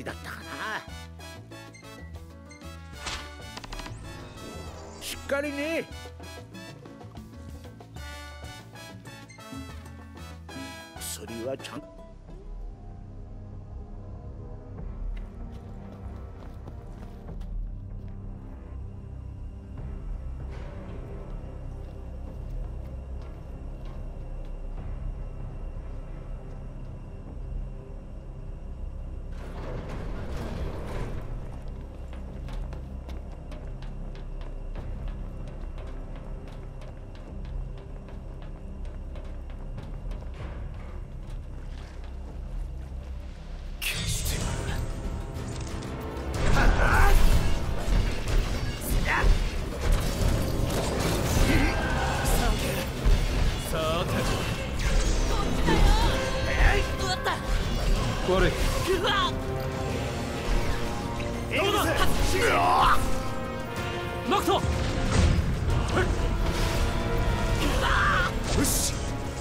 だったかな。しっかりね。薬はちゃんと。 悪い。ノクト。よし。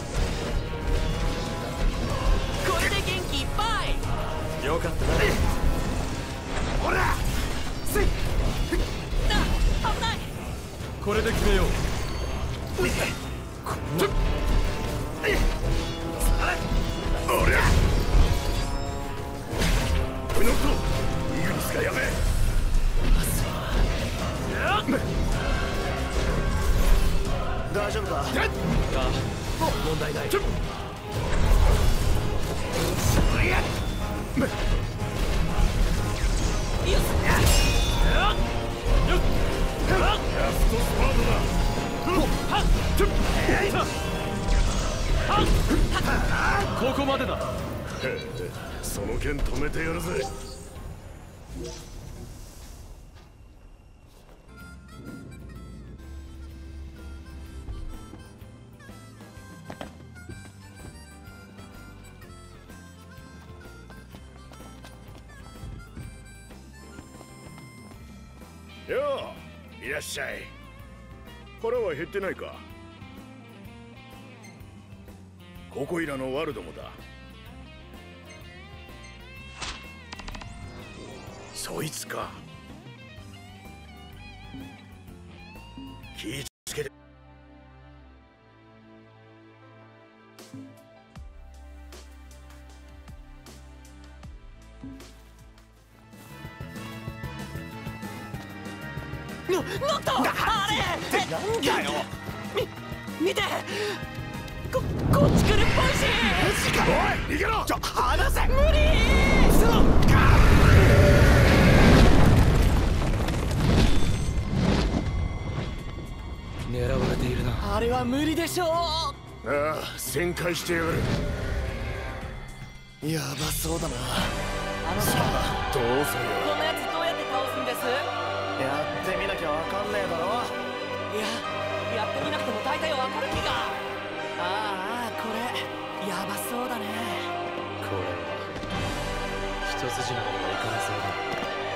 これで元気いっぱい。 よかったな。 ほらせい。 危ない。 これで決めよう。 おりゃノクト、イグニスがやべえ。大丈夫か？ 問題ない。 ラストスパートだ。 ここまでだ。 その剣止めてやるぜ。よう、いらっしゃい。腹は減ってないか？ここいらのワルどもだ。そいつか。気ぃつけて。 ノクト、あれなんだよ。 見て、こっち来るっぽいし。 マジか。おい、逃げろ。離せ。 無理。 狙われているな。 あれは無理でしょう。 ああ、旋回してやがる。やばそうだな。さあ、どうぞよ。 こんなやつどうやって倒すんです？ やってみなきゃわかんねえだろ。 いや、やってみなくても大体わかる気が。ああ、これやばそうだね。 これは一筋縄にはいかなそうだ。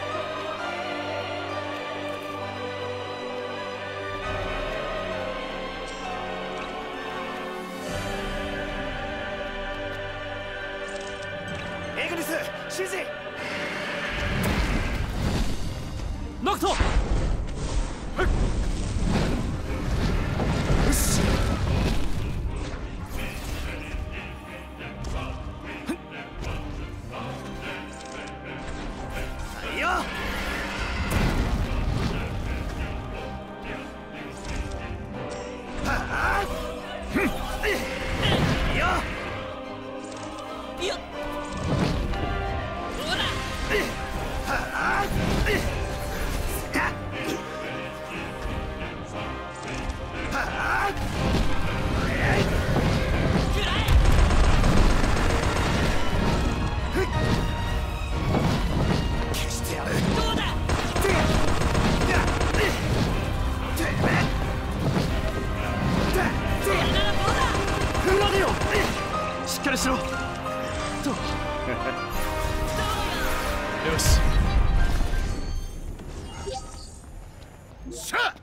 エグニス、指示。 ノクト。しっかりしろ。と。よし。 さあ。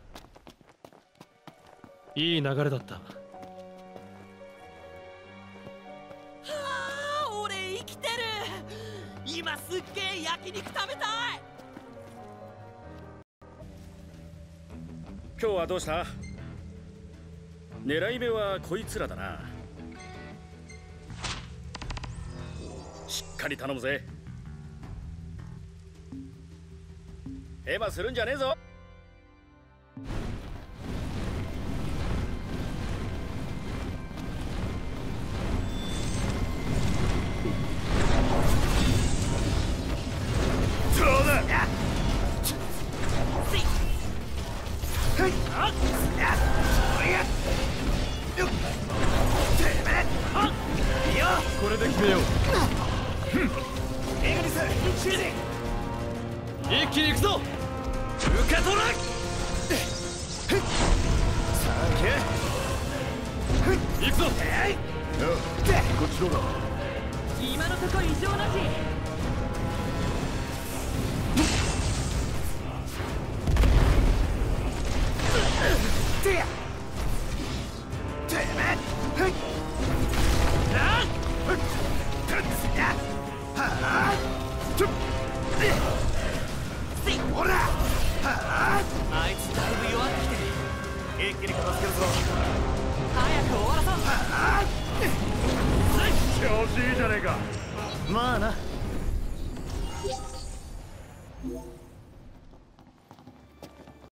いい流れだった。 はあ、俺生きてる。今すっっげえ焼肉食べたい。 今日はどうした？狙い目はこいつらだな。しっかり頼むぜ。ヘマするんじゃねえぞ。そうだ。 これで決めよう。 エグリス指示。 一気に行くぞ。 受け取れ。 行くぞ。 こっちのだ。 今のとこ異常なし。あいつだいぶ弱ってきてる。一気に片付けるぞ。早く終わらそう。 調子いいじゃねえか。 まあな。